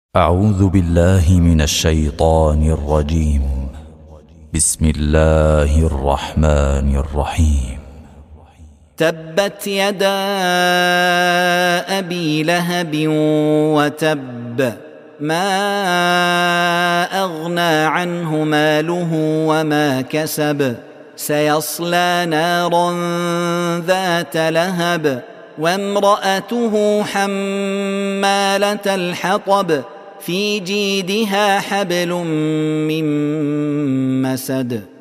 أعوذ بالله من الشيطان الرجيم. بسم الله الرحمن الرحيم. تبت يدا أبي لهب وتب، ما أغنى عنه ماله وما كسب، سيصلى نارا ذات لهب وامرأته حمالة الحطب في جيدها حبل من مسد.